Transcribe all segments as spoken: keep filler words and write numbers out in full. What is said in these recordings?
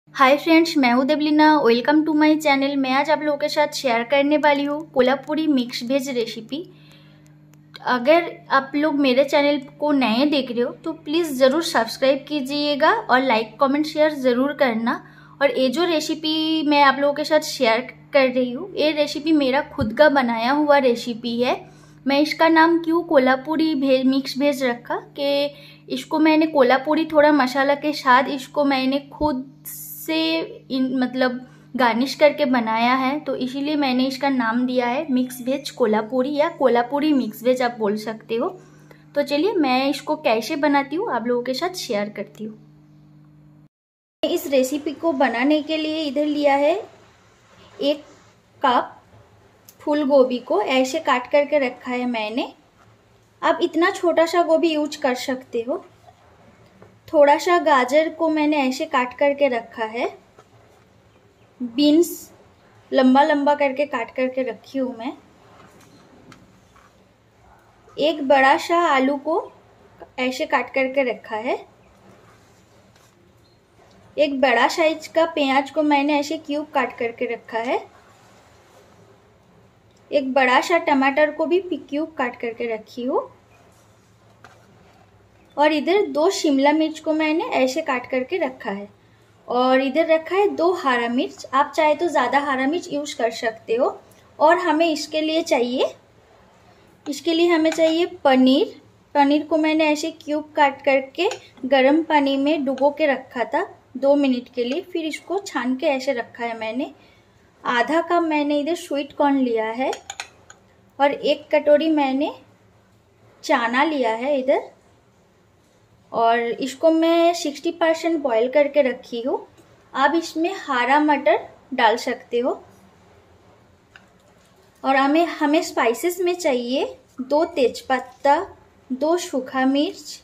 हाय friends, मैं हूँ Devlina. Welcome to my channel. मैं आज आप लोगों के साथ शेयर करने वाली हूँ कोल्हापुरी मिक्स वेज रेसिपी। अगर आप लोग मेरे चैनल को नए देख रहे हो तो प्लीज़ ज़रूर सब्सक्राइब कीजिएगा और लाइक कमेंट शेयर ज़रूर करना। और ये जो रेसिपी मैं आप लोगों के साथ शेयर कर रही हूँ, ये रेसिपी मेरा खुद का बनाया हुआ रेसिपी है। मैं इसका नाम क्यों कोल्हापुरी भेज मिक्स वेज रखा कि इसको मैंने कोल्हापुरी थोड़ा मसाला के साथ इसको मैंने खुद से इन मतलब गार्निश करके बनाया है, तो इसीलिए मैंने इसका नाम दिया है मिक्स वेज कोल्हापुरी या कोल्हापुरी मिक्स वेज आप बोल सकते हो। तो चलिए मैं इसको कैसे बनाती हूँ आप लोगों के साथ शेयर करती हूँ। इस रेसिपी को बनाने के लिए इधर लिया है एक कप फूल गोभी को ऐसे काट करके रखा है मैंने। आप इतना छोटा सा गोभी यूज कर सकते हो। थोड़ा सा गाजर को मैंने ऐसे काट करके रखा है। बीन्स लंबा लंबा करके काट करके रखी हूँ मैं। एक बड़ा सा आलू को ऐसे काट करके रखा है। एक बड़ा साइज का प्याज को मैंने ऐसे क्यूब काट करके रखा है। एक बड़ा सा टमाटर को भी क्यूब काट करके रखी हूँ। और इधर दो शिमला मिर्च को मैंने ऐसे काट करके रखा है। और इधर रखा है दो हरा मिर्च। आप चाहे तो ज़्यादा हरा मिर्च यूज कर सकते हो। और हमें इसके लिए चाहिए इसके लिए हमें चाहिए पनीर। पनीर को मैंने ऐसे क्यूब काट करके गर्म पानी में डुबो के रखा था दो मिनट के लिए, फिर इसको छान के ऐसे रखा है मैंने। आधा कप मैंने इधर स्वीट कॉर्न लिया है और एक कटोरी मैंने चना लिया है इधर। और इसको मैं साठ परसेंट बॉईल करके रखी हूँ। आप इसमें हरा मटर डाल सकते हो। और हमें हमें स्पाइसेस में चाहिए दो तेजपत्ता, दो सूखा मिर्च,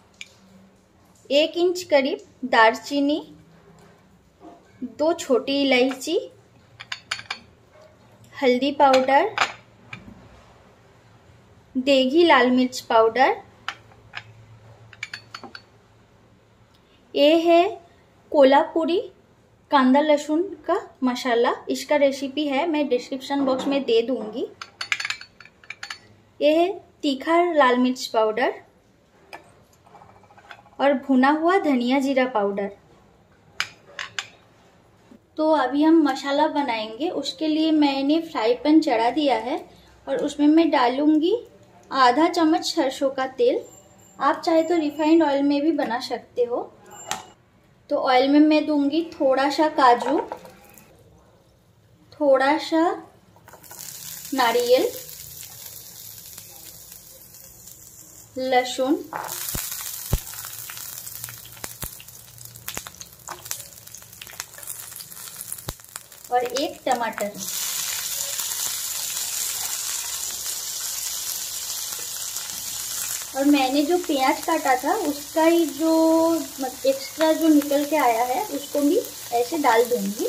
एक इंच करीब दालचीनी, दो छोटी इलायची, हल्दी पाउडर, देगी लाल मिर्च पाउडर। ये है कोल्हापुरी कांदा लहसुन का मसाला। इसका रेसिपी है, मैं डिस्क्रिप्शन बॉक्स में दे दूंगी। ये है तीखा लाल मिर्च पाउडर और भुना हुआ धनिया जीरा पाउडर। तो अभी हम मसाला बनाएंगे। उसके लिए मैंने फ्राई पैन चढ़ा दिया है और उसमें मैं डालूंगी आधा चम्मच सरसों का तेल। आप चाहे तो रिफाइंड ऑयल में भी बना सकते हो। तो ऑयल में मैं दूंगी थोड़ा सा काजू, थोड़ा सा नारियल, लहसुन, और एक टमाटर। और मैंने जो प्याज काटा था उसका ही जो एक्स्ट्रा जो निकल के आया है उसको भी ऐसे डाल दूंगी।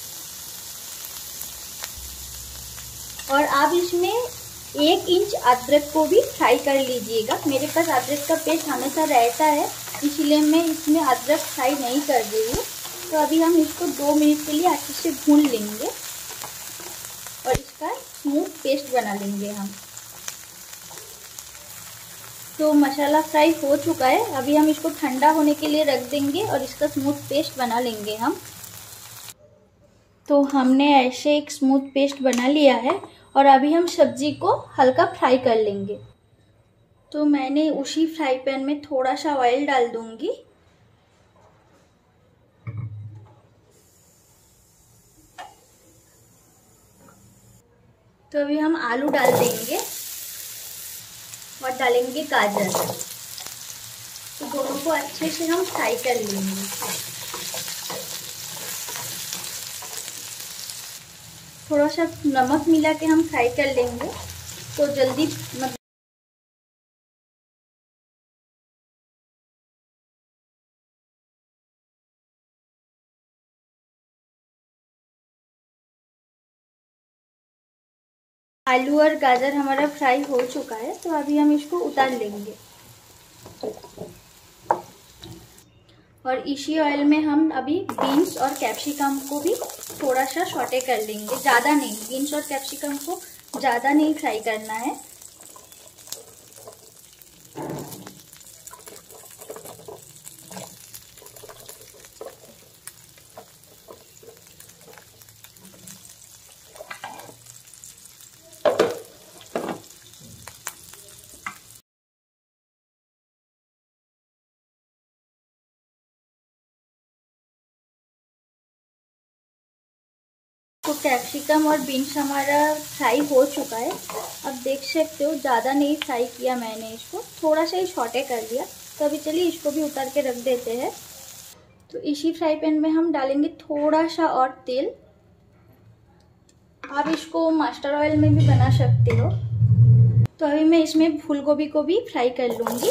और आप इसमें एक इंच अदरक को भी फ्राई कर लीजिएगा। मेरे पास अदरक का पेस्ट हमेशा रहता है, इसीलिए मैं इसमें अदरक फ्राई नहीं कर रही हूँ। तो अभी हम इसको दो मिनट के लिए अच्छे से भून लेंगे और इसका स्मूथ पेस्ट बना लेंगे हम। तो मसाला फ्राई हो चुका है। अभी हम इसको ठंडा होने के लिए रख देंगे और इसका स्मूथ पेस्ट बना लेंगे हम। तो हमने ऐसे एक स्मूथ पेस्ट बना लिया है और अभी हम सब्जी को हल्का फ्राई कर लेंगे। तो मैंने उसी फ्राई पैन में थोड़ा सा ऑयल डाल दूंगी। तो अभी हम आलू डाल देंगे और डालेंगे गाजर। तो दोनों को अच्छे से हम फ्राई कर लेंगे। थोड़ा सा नमक मिला के हम फ्राई कर लेंगे तो जल्दी मतलब आलू और गाजर हमारा फ्राई हो चुका है। तो अभी हम इसको उतार लेंगे। और इसी ऑयल में हम अभी बीन्स और कैप्सिकम को भी थोड़ा सा सॉटे कर लेंगे, ज़्यादा नहीं। बीन्स और कैप्सिकम को ज़्यादा नहीं फ्राई करना है। तो कैप्सिकम और बीन्स हमारा फ्राई हो चुका है। अब देख सकते हो ज़्यादा नहीं फ्राई किया मैंने, इसको थोड़ा सा ही सॉटे कर लिया। तो अभी चलिए इसको भी उतार के रख देते हैं। तो इसी फ्राई पैन में हम डालेंगे थोड़ा सा और तेल। आप इसको मस्टर्ड ऑयल में भी बना सकते हो। तो अभी मैं इसमें फूल गोभी को भी फ्राई कर लूँगी।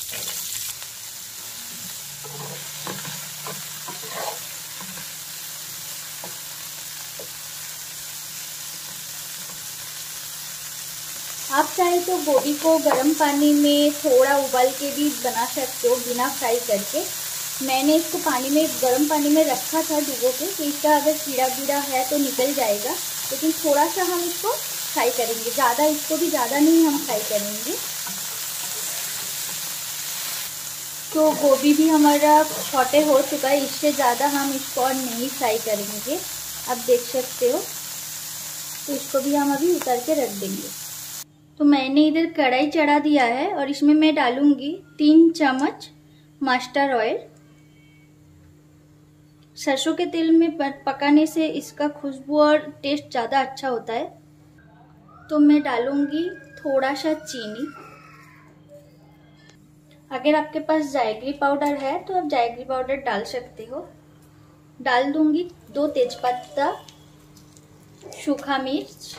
आप चाहे तो गोभी को गर्म पानी में थोड़ा उबाल के भी बना सकते हो बिना फ्राई करके। मैंने इसको पानी में गर्म पानी में रखा था डुबो के, तो इसका अगर कीड़ा वीड़ा है तो निकल जाएगा। लेकिन थोड़ा सा हम इसको फ्राई करेंगे, ज़्यादा इसको भी ज़्यादा नहीं हम फ्राई करेंगे। तो गोभी भी हमारा सॉटे हो चुका है, इससे ज़्यादा हम इसको और नहीं फ्राई करेंगे। आप देख सकते हो। तो इसको भी हम अभी उतार के रख देंगे। तो मैंने इधर कढ़ाई चढ़ा दिया है और इसमें मैं डालूंगी तीन चम्मच मस्टर्ड ऑयल। सरसों के तेल में पकाने से इसका खुशबू और टेस्ट ज़्यादा अच्छा होता है। तो मैं डालूंगी थोड़ा सा चीनी। अगर आपके पास जायगरी पाउडर है तो आप जायगरी पाउडर डाल सकते हो। डाल दूंगी दो तेजपत्ता, सूखा मिर्च,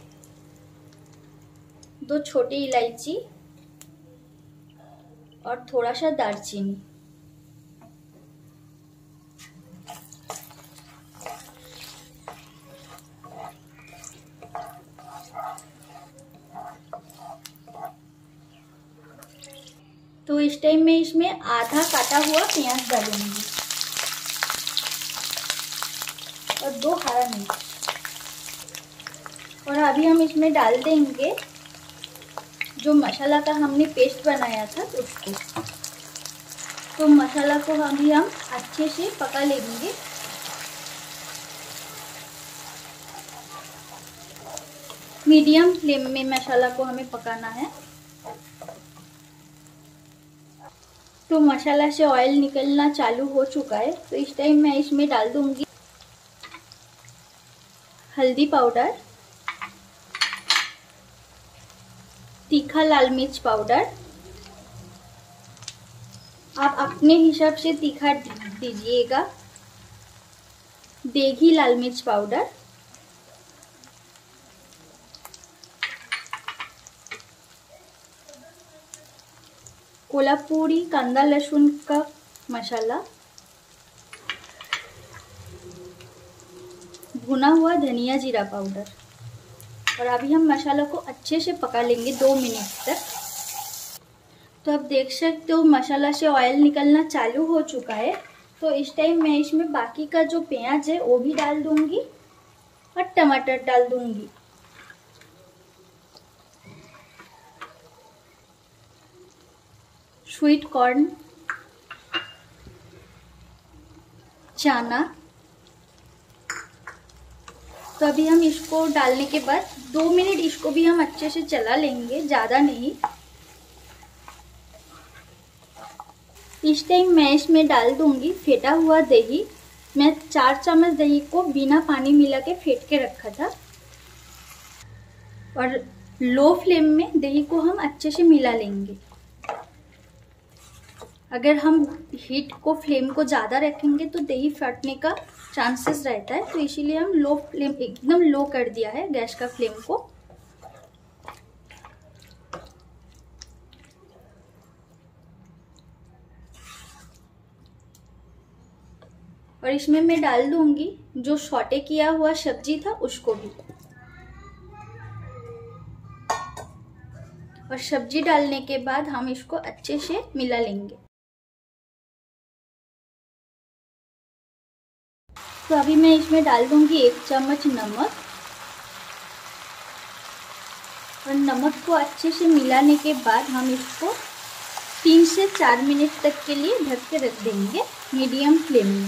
दो छोटी इलायची और थोड़ा सा दालचीनी। तो इस टाइम में इसमें आधा काटा हुआ प्याज डालूंगी और दो हरा मिर्च। और अभी हम इसमें डाल देंगे जो मसाला का हमने पेस्ट बनाया था उसको। तो मसाला को अभी हम अच्छे से पका लेंगे। मीडियम फ्लेम में मसाला को हमें पकाना है। तो मसाला से ऑयल निकलना चालू हो चुका है। तो इस टाइम मैं इसमें डाल दूंगी हल्दी पाउडर, तीखा लाल मिर्च पाउडर। आप अपने हिसाब से तीखा दीजिएगा। देगी लाल मिर्च पाउडर, कोल्हापुरी कांदा लहसुन का मसाला, भुना हुआ धनिया जीरा पाउडर। और अभी हम मसाला को अच्छे से पका लेंगे दो मिनट तक। तो आप देख सकते हो मसाला से ऑयल निकलना चालू हो चुका है। तो इस टाइम मैं इसमें बाकी का जो प्याज है वो भी डाल दूंगी और टमाटर डाल दूंगी। स्वीट कॉर्न, चना। तो अभी हम इसको डालने के बाद दो मिनट इसको भी हम अच्छे से चला लेंगे, ज़्यादा नहीं। इस टाइम मैं इसमें डाल दूंगी फेटा हुआ दही। मैं चार चम्मच दही को बिना पानी मिला के फेंट के रखा था। और लो फ्लेम में दही को हम अच्छे से मिला लेंगे। अगर हम हीट को फ्लेम को ज़्यादा रखेंगे तो दही फटने का चांसेस रहता है। तो इसीलिए हम लो फ्लेम, एकदम लो कर दिया है गैस का फ्लेम को। और इसमें मैं डाल दूंगी जो सॉटे किया हुआ सब्जी था उसको भी। और सब्जी डालने के बाद हम इसको अच्छे से मिला लेंगे। तो अभी मैं इसमें डाल दूंगी एक चम्मच नमक, और नमक को अच्छे से मिलाने के बाद हम इसको तीन से चार मिनट तक के लिए ढक के रख देंगे मीडियम फ्लेम में।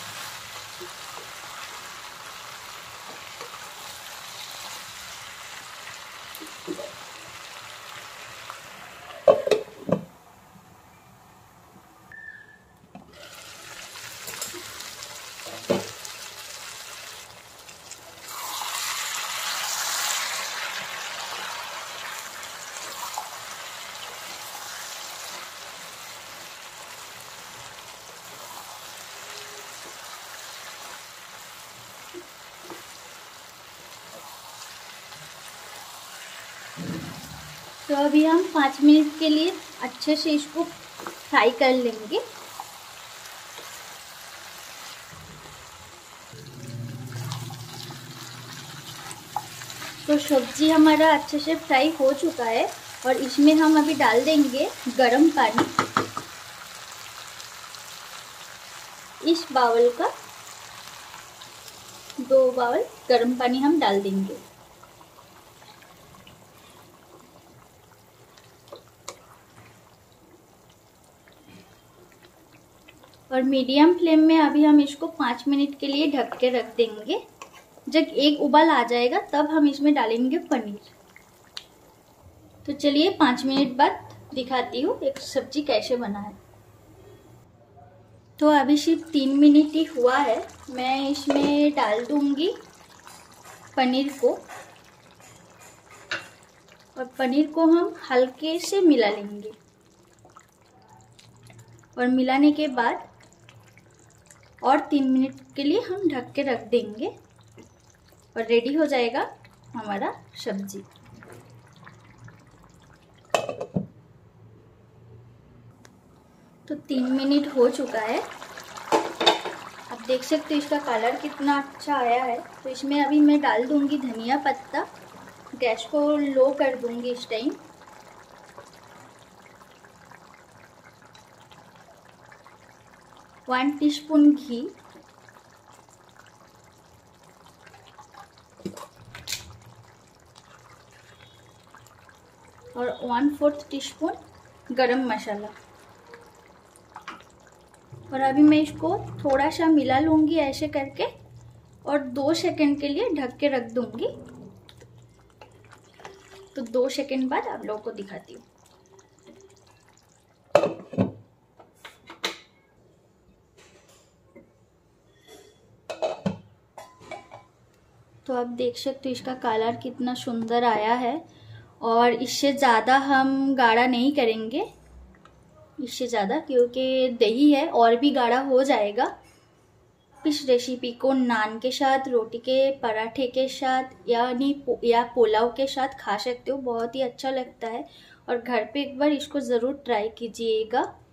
तो अभी हम पाँच मिनट के लिए अच्छे से इसको फ्राई कर लेंगे। तो सब्जी हमारा अच्छे से फ्राई हो चुका है और इसमें हम अभी डाल देंगे गरम पानी। इस बाउल का दो बाउल गरम पानी हम डाल देंगे। और मीडियम फ्लेम में अभी हम इसको पाँच मिनट के लिए ढक के रख देंगे। जब एक उबाल आ जाएगा तब हम इसमें डालेंगे पनीर। तो चलिए पाँच मिनट बाद दिखाती हूँ एक सब्जी कैसे बना है। तो अभी सिर्फ तीन मिनट ही हुआ है, मैं इसमें डाल दूंगी पनीर को, और पनीर को हम हल्के से मिला लेंगे। और मिलाने के बाद और तीन मिनट के लिए हम ढक के रख देंगे और रेडी हो जाएगा हमारा सब्जी। तो तीन मिनट हो चुका है, आप देख सकते हो इसका कलर कितना अच्छा आया है। तो इसमें अभी मैं डाल दूंगी धनिया पत्ता, गैस को लो कर दूंगी इस टाइम। वन टीस्पून घी, और वन फोर्थ टीस्पून गरम मसाला। और अभी मैं इसको थोड़ा सा मिला लूंगी ऐसे करके और दो सेकंड के लिए ढक के रख दूंगी। तो दो सेकंड बाद आप लोगों को दिखाती हूँ। तो आप देख सकते हो इसका कलर कितना सुंदर आया है। और इससे ज़्यादा हम गाढ़ा नहीं करेंगे, इससे ज़्यादा, क्योंकि दही है और भी गाढ़ा हो जाएगा। इस रेसिपी को नान के साथ, रोटी के पराठे के साथ यानी पो, या पुलाव के साथ खा सकते हो, बहुत ही अच्छा लगता है। और घर पे एक बार इसको ज़रूर ट्राई कीजिएगा।